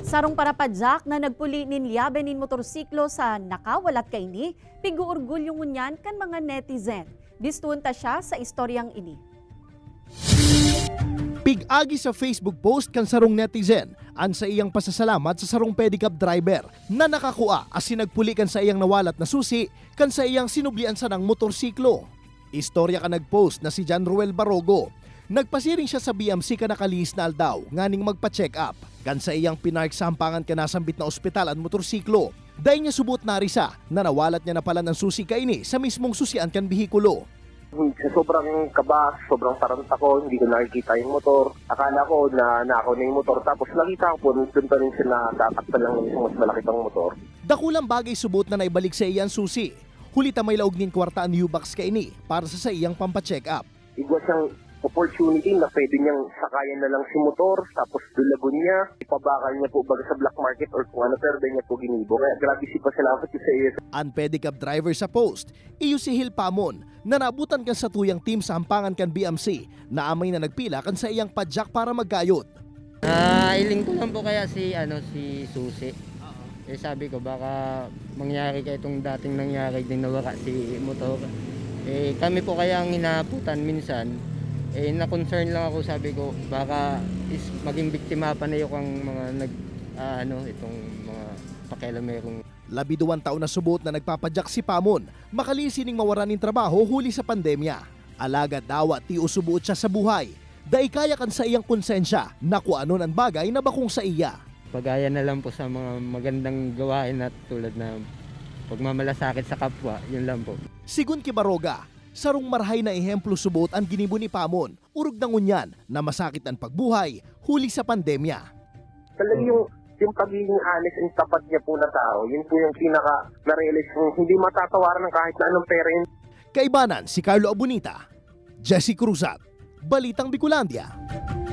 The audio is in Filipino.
Sarong parapadyak na nagpuli nin liabe nin motorsiklo sa nakawalat kaini, piguorgulyo ngunyan kan mga netizen. Bistunta siya sa istoryang ini. Pig-agi sa Facebook post kan sarong netizen an sa iyang pasasalamat sa sarong pedicab driver na nakakuha asin nagpuli kan sa iyang nawalat na susi kan sa iyang sinublian sa ng motorsiklo. Istorya ka nagpost na si John Ruel Barogo. Nagpasiring siya sa BMC ka nakalis na aldaw nganing magpa-check up. Kan sa iyang pinark sa hampangan ka nasambit na ospital ang motorsiklo. Dahil niya subot na risa na nawalat niya na pala ng susi kaini sa mismong susian kan bihikulo. Sa sobrang kaba, sobrang taranta ko, hindi ko nakikita yung motor. Akala ko na nakaw na yung motor, tapos nakita ko po, doon pa rin siya natatakta lang ng isang mas malaki pang motor. Dakulang bagay subot na naibalik sa iyan susi. Hulita may laog nin kwarta ang U-Box kaini para sa iyang pampacheck up. Igwa siyang opportunity na pwede niyang sakayan na lang si motor, tapos dulagon niya, ipabakal niya po baga sa black market or kung ano, pero niya po ginibo. Kaya grabe si pasalamat ko sa iyo. Ang pedicab driver sa post, iyo si Hil Pamon, na nabutan kan sa tuyang team sa hampangan kan BMC, na amay na nagpila kan sa iyang padyak para magkayot. Iling ko lang po kaya si Susi. Sabi ko baka mangyari ka itong dating nangyari din nawaka si motor. Kami po kaya ang hinaputan minsan. Na-concern lang ako, sabi ko baka maging biktima pa na yung mga itong mga pakialamerong. 12 taon na subot na nagpapadyak si Pamon, makalisin ning mawaran ng trabaho huli sa pandemya. Alaga dawa ti usubuot siya sa buhay. Dahil kaya kan sa iyang konsensya na kung ano ang bagay na bakong sa iya. Pagaya na lang po sa mga magandang gawain at tulad na pagmamalasakit sa kapwa, yun lang po. Sigun kay Baroga, sarong marhay na ehemplo subot ang ginibo ni Pamon, urog na ngunyan na masakit ang pagbuhay huli sa pandemya. Talagang yung pagiging honest and tapat niya po na tao, yun po yung pinaka na-realize kong hindi matatawaran ng kahit na anong pera yun. Kaibanan si Carlo Abunita, Jesse Cruzat, Balitang Bicolandia.